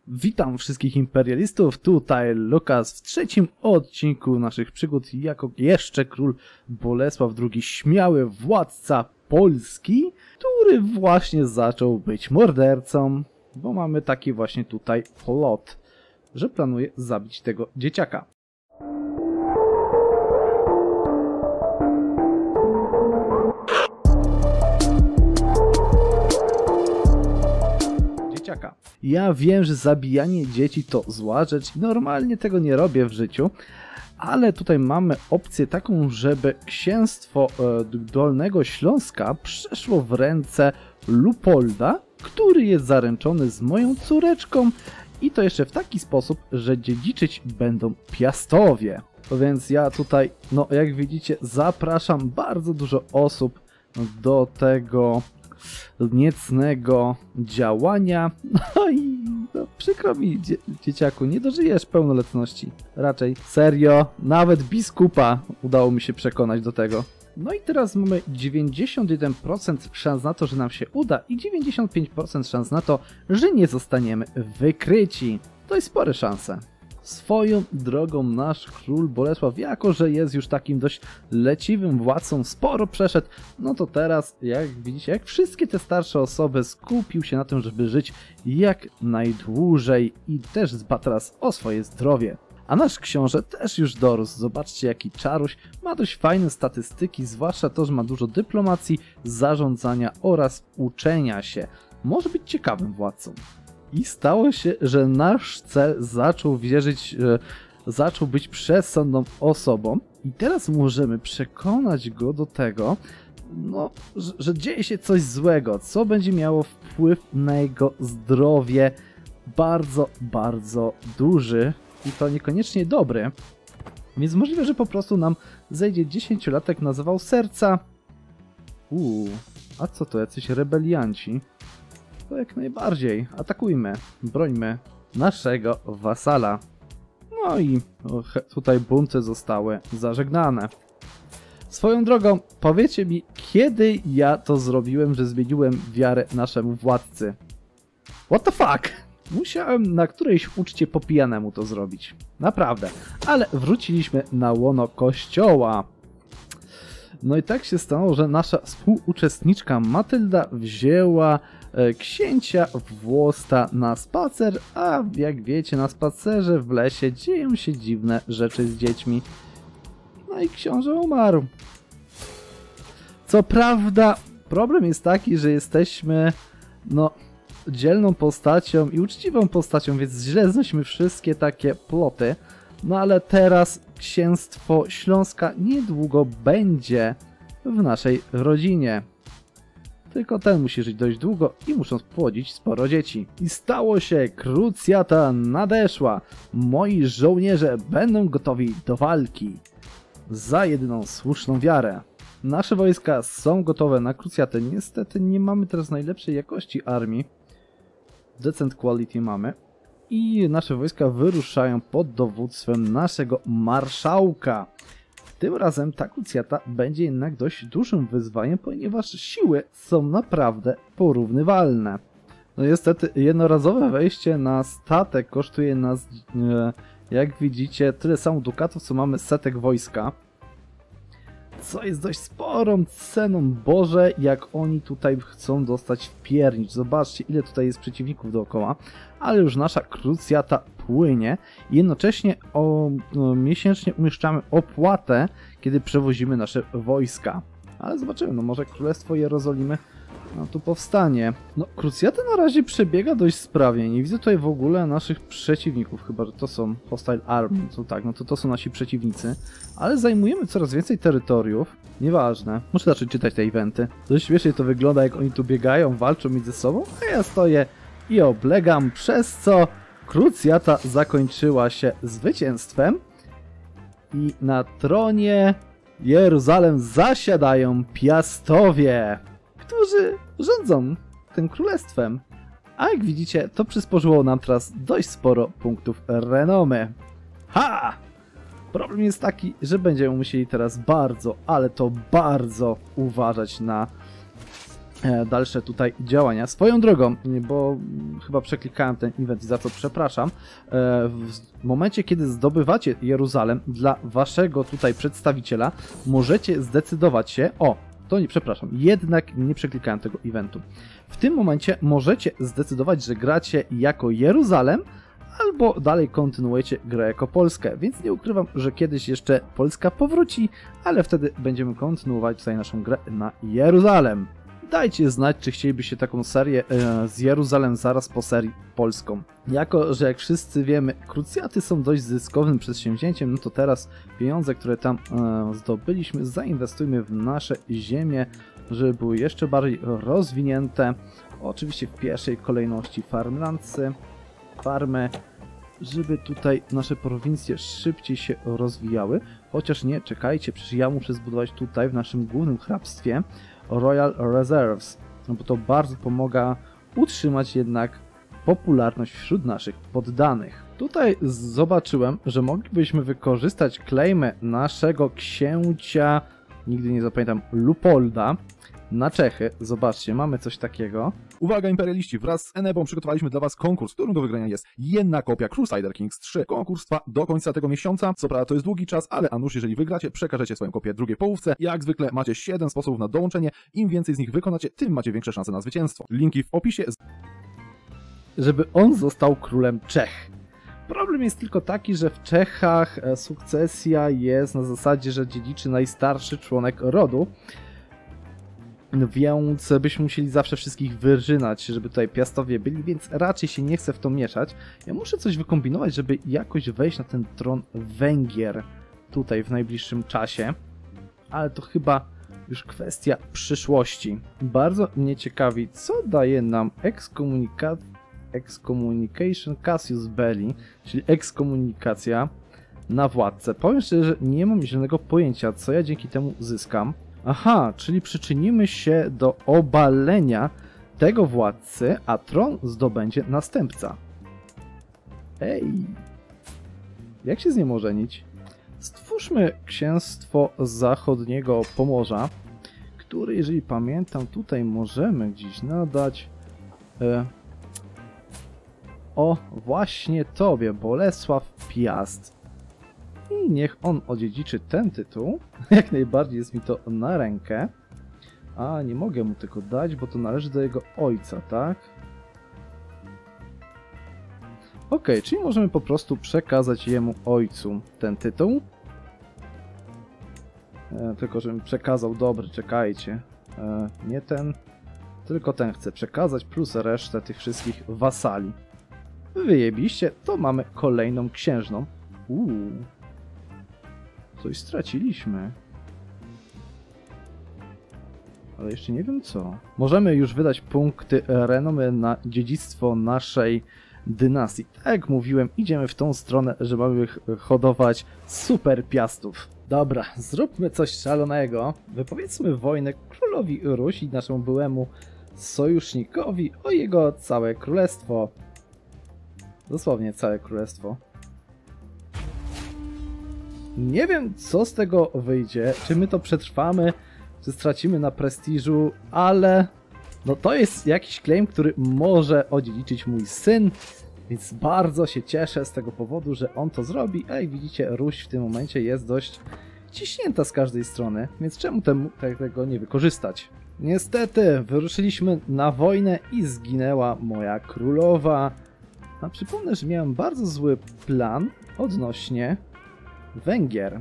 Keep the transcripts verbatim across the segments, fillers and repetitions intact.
Witam wszystkich imperialistów, tutaj Lukas w trzecim odcinku naszych przygód jako jeszcze król Bolesław drugi, śmiały władca Polski, który właśnie zaczął być mordercą, bo mamy taki właśnie tutaj plot, że planuje zabić tego dzieciaka. Ja wiem, że zabijanie dzieci to zła rzecz i normalnie tego nie robię w życiu, ale tutaj mamy opcję taką, żeby księstwo e, Dolnego Śląska przeszło w ręce Lupolda, który jest zaręczony z moją córeczką i to jeszcze w taki sposób, że dziedziczyć będą Piastowie. Więc ja tutaj, no jak widzicie, zapraszam bardzo dużo osób do tego niecnego działania. No i no, przykro mi, dzie dzieciaku, nie dożyjesz pełnoletności. Raczej. Serio, nawet biskupa udało mi się przekonać do tego. No i teraz mamy dziewięćdziesiąt jeden procent szans na to, że nam się uda i dziewięćdziesiąt pięć procent szans na to, że nie zostaniemy wykryci. To jest spore szanse. Swoją drogą nasz król Bolesław, jako że jest już takim dość leciwym władcą, sporo przeszedł, no to teraz, jak widzicie, jak wszystkie te starsze osoby, skupił się na tym, żeby żyć jak najdłużej i też dba teraz o swoje zdrowie. A nasz książę też już dorósł, zobaczcie jaki czaruś, ma dość fajne statystyki, zwłaszcza to, że ma dużo dyplomacji, zarządzania oraz uczenia się. Może być ciekawym władcą. I stało się, że nasz cel zaczął wierzyć, e, zaczął być przesądną osobą i teraz możemy przekonać go do tego, no, że, że dzieje się coś złego, co będzie miało wpływ na jego zdrowie bardzo, bardzo duży i to niekoniecznie dobry. Więc możliwe, że po prostu nam zejdzie dziesięciolatek na zawał serca. Uuu, a co to, jacyś rebelianci? To jak najbardziej. Atakujmy. Brońmy naszego wasala. No i tutaj bunty zostały zażegnane. Swoją drogą, powiecie mi, kiedy ja to zrobiłem, że zmieniłem wiarę naszemu władcy? What the fuck? Musiałem na którejś uczcie po pijanemu to zrobić. Naprawdę. Ale wróciliśmy na łono kościoła. No i tak się stało, że nasza współuczestniczka Matylda wzięła e, księcia Włosta na spacer, a jak wiecie, na spacerze w lesie dzieją się dziwne rzeczy z dziećmi. No i książę umarł. Co prawda, problem jest taki, że jesteśmy, no, dzielną postacią i uczciwą postacią, więc źle znosimy wszystkie takie ploty. No ale teraz księstwo Śląska niedługo będzie w naszej rodzinie. Tylko ten musi żyć dość długo i muszą spłodzić sporo dzieci. I stało się, krucjata nadeszła. Moi żołnierze będą gotowi do walki. Za jedyną słuszną wiarę. Nasze wojska są gotowe na krucjatę. Niestety nie mamy teraz najlepszej jakości armii. Decent quality mamy. I nasze wojska wyruszają pod dowództwem naszego marszałka. Tym razem ta krucjata będzie jednak dość dużym wyzwaniem, ponieważ siły są naprawdę porównywalne. No niestety jednorazowe wejście na statek kosztuje nas, e, jak widzicie, tyle samo dukatów, co mamy setek wojska. Co jest dość sporą ceną, Boże, jak oni tutaj chcą dostać w piernicz. Zobaczcie, ile tutaj jest przeciwników dookoła, ale już nasza krucjata płynie i jednocześnie o, o, miesięcznie umieszczamy opłatę, kiedy przewozimy nasze wojska. Ale zobaczymy, no może Królestwo Jerozolimy no, tu powstanie. No, krucjata na razie przebiega dość sprawnie. Nie widzę tutaj w ogóle naszych przeciwników, chyba że to są hostile army. To tak, no to to są nasi przeciwnicy. Ale zajmujemy coraz więcej terytoriów. Nieważne. Muszę zacząć czytać te eventy. Dość śmiesznie to wygląda, jak oni tu biegają, walczą między sobą, a ja stoję i oblegam, przez co krucjata zakończyła się zwycięstwem. I na tronie Jeruzalem zasiadają Piastowie, którzy rządzą tym królestwem. A jak widzicie, to przysporzyło nam teraz dość sporo punktów renomy. Ha! Problem jest taki, że będziemy musieli teraz bardzo, ale to bardzo uważać na dalsze tutaj działania. Swoją drogą, bo chyba przeklikałem ten event i za co przepraszam, w momencie kiedy zdobywacie Jeruzalem dla waszego tutaj przedstawiciela, możecie zdecydować się, o, to nie, przepraszam, jednak nie przeklikałem tego eventu. W tym momencie możecie zdecydować, że gracie jako Jeruzalem, albo dalej kontynuujecie grę jako Polskę, więc nie ukrywam, że kiedyś jeszcze Polska powróci, ale wtedy będziemy kontynuować tutaj naszą grę na Jeruzalem. Dajcie znać, czy chcielibyście taką serię e, z Jeruzalem zaraz po serii polską. Jako, że jak wszyscy wiemy, krucjaty są dość zyskownym przedsięwzięciem, no to teraz pieniądze, które tam e, zdobyliśmy, zainwestujmy w nasze ziemie, żeby były jeszcze bardziej rozwinięte. Oczywiście w pierwszej kolejności farmlandsy, farmy, żeby tutaj nasze prowincje szybciej się rozwijały. Chociaż nie, czekajcie, przecież ja muszę zbudować tutaj w naszym głównym hrabstwie Royal Reserves, no bo to bardzo pomaga utrzymać jednak popularność wśród naszych poddanych. Tutaj zobaczyłem, że moglibyśmy wykorzystać klejmy naszego księcia, nigdy nie zapamiętam, Lupolda, na Czechy. Zobaczcie, mamy coś takiego. Uwaga imperialiści, wraz z Enebą przygotowaliśmy dla was konkurs, w którym do wygrania jest jedna kopia Crusader Kings trzy. Konkurs trwa do końca tego miesiąca, co prawda to jest długi czas, ale a nuż jeżeli wygracie, przekażecie swoją kopię drugiej połówce. Jak zwykle macie siedem sposobów na dołączenie, im więcej z nich wykonacie, tym macie większe szanse na zwycięstwo. Linki w opisie. Żeby on został królem Czech. Problem jest tylko taki, że w Czechach sukcesja jest na zasadzie, że dziedziczy najstarszy członek rodu, więc byśmy musieli zawsze wszystkich wyrzynać, żeby tutaj piastowie byli, więc raczej się nie chcę w to mieszać. Ja muszę coś wykombinować, żeby jakoś wejść na ten tron Węgier tutaj w najbliższym czasie, ale to chyba już kwestia przyszłości. Bardzo mnie ciekawi, co daje nam ekskomunika... Excommunication Cassius Belli, czyli ekskomunikacja na władcę. Powiem szczerze, nie mam zielonego pojęcia, co ja dzięki temu zyskam. Aha, czyli przyczynimy się do obalenia tego władcy, a tron zdobędzie następca. Ej, jak się z nim ożenić? Stwórzmy księstwo zachodniego Pomorza, które, jeżeli pamiętam, tutaj możemy gdzieś nadać e, o właśnie tobie, Bolesław Piast. I niech on odziedziczy ten tytuł. Jak najbardziej jest mi to na rękę. A, nie mogę mu tego dać, bo to należy do jego ojca, tak? Ok, czyli możemy po prostu przekazać jemu ojcu ten tytuł. E, tylko, żebym przekazał, dobry, czekajcie. E, nie ten, tylko ten chcę przekazać, plus resztę tych wszystkich wasali. Wyjebiście, to mamy kolejną księżną. Uuu. Coś straciliśmy. Ale jeszcze nie wiem co. Możemy już wydać punkty renomy na dziedzictwo naszej dynastii. Tak jak mówiłem, idziemy w tą stronę, że mamy hodować super piastów. Dobra, zróbmy coś szalonego. Wypowiedzmy wojnę królowi Rusi, naszemu byłemu sojusznikowi, o jego całe królestwo. Dosłownie całe królestwo. Nie wiem, co z tego wyjdzie, czy my to przetrwamy, czy stracimy na prestiżu, ale no to jest jakiś claim, który może odziedziczyć mój syn, więc bardzo się cieszę z tego powodu, że on to zrobi. Ej, widzicie, Ruś w tym momencie jest dość ciśnięta z każdej strony, więc czemu temu, tego nie wykorzystać? Niestety, wyruszyliśmy na wojnę i zginęła moja królowa. A przypomnę, że miałem bardzo zły plan odnośnie Węgier.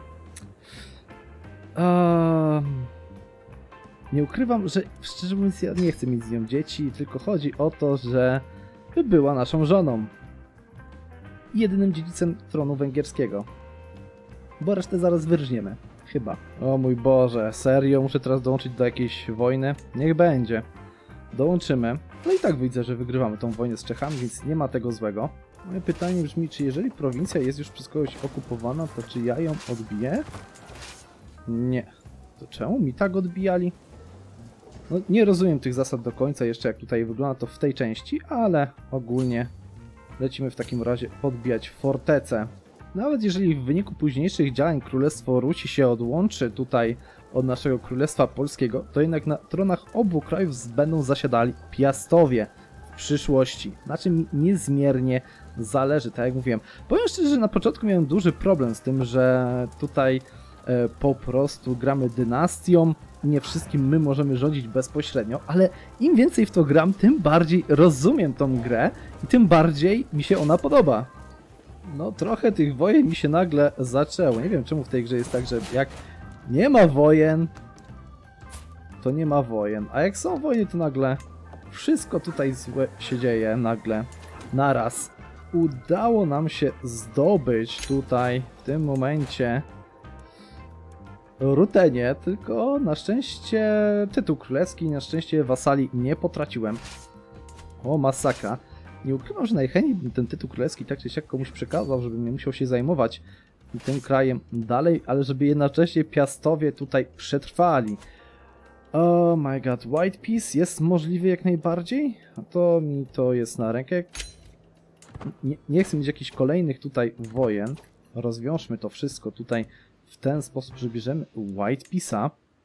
Um, nie ukrywam, że szczerze mówiąc ja nie chcę mieć z nią dzieci, tylko chodzi o to, że by była naszą żoną. I jedynym dziedzicem tronu węgierskiego. Bo resztę zaraz wyrżniemy. Chyba. O mój Boże, serio? Muszę teraz dołączyć do jakiejś wojny? Niech będzie. Dołączymy. No i tak widzę, że wygrywamy tą wojnę z Czechami, więc nie ma tego złego. Moje pytanie brzmi, czy jeżeli prowincja jest już przez kogoś okupowana, to czy ja ją odbiję? Nie. To czemu mi tak odbijali? No, nie rozumiem tych zasad do końca jeszcze, jak tutaj wygląda to w tej części, ale ogólnie lecimy w takim razie podbijać fortecę. Nawet jeżeli w wyniku późniejszych działań Królestwo Rusi się odłączy tutaj od naszego Królestwa Polskiego, to jednak na tronach obu krajów będą zasiadali Piastowie w przyszłości, na czym niezmiernie zależy, tak jak mówiłem. Powiem szczerze, że na początku miałem duży problem z tym, że tutaj e, po prostu gramy dynastią, nie wszystkim my możemy rządzić bezpośrednio, ale im więcej w to gram, tym bardziej rozumiem tą grę i tym bardziej mi się ona podoba. No trochę tych wojen mi się nagle zaczęło. Nie wiem czemu w tej grze jest tak, że jak nie ma wojen, to nie ma wojen. A jak są wojny, to nagle wszystko tutaj złe się dzieje nagle, naraz. Udało nam się zdobyć tutaj w tym momencie Rutenię, tylko na szczęście tytuł królewski, na szczęście wasali nie potraciłem. O, masakra. Nie ukrywam, że najchętniej bym ten tytuł królewski tak czy siak komuś przekazał, żebym nie musiał się zajmować tym krajem dalej, ale żeby jednocześnie Piastowie tutaj przetrwali. Oh my god, White Peace jest możliwy jak najbardziej? A to mi to jest na rękę. Nie, nie chcę mieć jakichś kolejnych tutaj wojen. Rozwiążmy to wszystko tutaj w ten sposób, że bierzemy White Peace'a.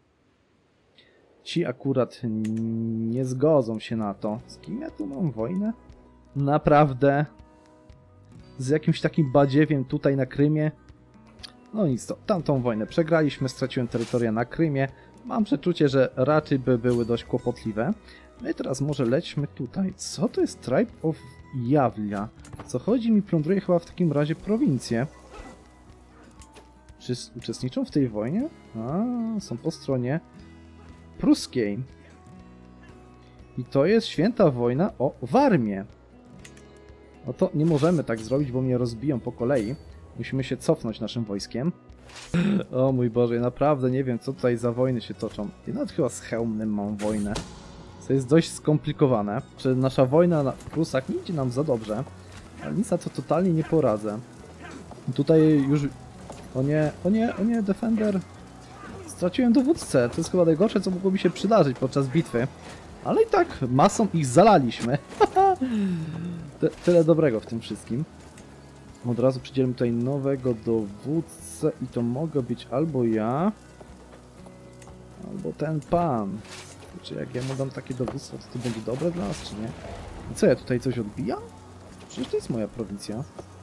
Ci akurat nie zgodzą się na to. Z kim ja tu mam wojnę? Naprawdę? Z jakimś takim badziewiem tutaj na Krymie? No nic, to tamtą wojnę przegraliśmy, straciłem terytoria na Krymie. Mam przeczucie, że raczej by były dość kłopotliwe. No i teraz może lećmy tutaj. Co to jest Tribe of Jawlia? Co chodzi mi, plądruje chyba w takim razie prowincję. Czy uczestniczą w tej wojnie? A, są po stronie pruskiej. I to jest święta wojna o Warmię. No to nie możemy tak zrobić, bo mnie rozbiją po kolei. Musimy się cofnąć naszym wojskiem. O mój Boże, ja naprawdę nie wiem, co tutaj za wojny się toczą. I nawet chyba z Chełmnym mam wojnę. Co jest dość skomplikowane. Że nasza wojna na Prusach nie idzie nam za dobrze. Ale nic na to totalnie nie poradzę. I tutaj już... O nie, o nie, o nie, Defender. Straciłem dowódcę. To jest chyba najgorsze, co mogło mi się przydarzyć podczas bitwy. Ale i tak masą ich zalaliśmy. Ty, tyle dobrego w tym wszystkim. Od razu przydzielmy tutaj nowego dowódcę i to mogę być albo ja, albo ten pan. Czy jak ja mu dam takie dowództwo, to to będzie dobre dla nas, czy nie? I co, ja tutaj coś odbijam? Przecież to jest moja prowincja.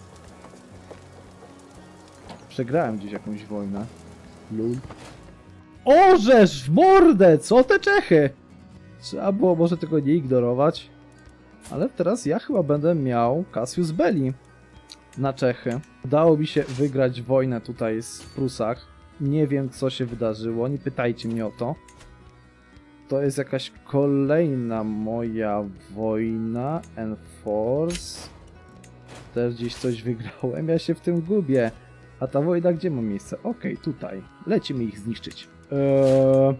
Przegrałem gdzieś jakąś wojnę. Lul. Orzesz w mordę! Co te Czechy? Trzeba było może tego nie ignorować. Ale teraz ja chyba będę miał Cassius Belli na Czechy. Udało mi się wygrać wojnę tutaj w Prusach. Nie wiem, co się wydarzyło, nie pytajcie mnie o to. To jest jakaś kolejna moja wojna. Enforce. Też gdzieś coś wygrałem, ja się w tym gubię. A ta wojna gdzie ma miejsce? Okej, okay, tutaj. Lecimy ich zniszczyć. Eee...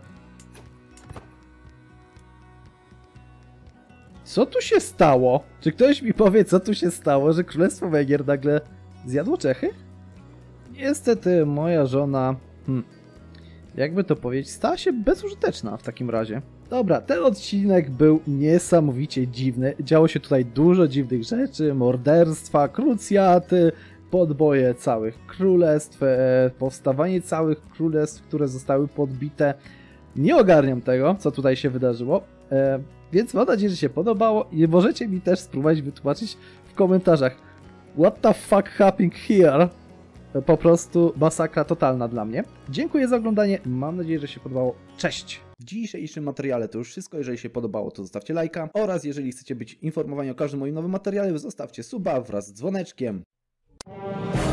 Co tu się stało? Czy ktoś mi powie, co tu się stało, że Królestwo Węgier nagle zjadło Czechy? Niestety moja żona, hmm, jakby to powiedzieć, stała się bezużyteczna w takim razie. Dobra, ten odcinek był niesamowicie dziwny. Działo się tutaj dużo dziwnych rzeczy, morderstwa, krucjaty, podboje całych królestw, powstawanie całych królestw, które zostały podbite. Nie ogarniam tego, co tutaj się wydarzyło. Więc mam nadzieję, że się podobało i możecie mi też spróbować wytłumaczyć w komentarzach. What the fuck happened here? Po prostu masakra totalna dla mnie. Dziękuję za oglądanie, mam nadzieję, że się podobało. Cześć! W dzisiejszym materiale to już wszystko. Jeżeli się podobało, to zostawcie lajka. Oraz jeżeli chcecie być informowani o każdym moim nowym materiale, zostawcie suba wraz z dzwoneczkiem.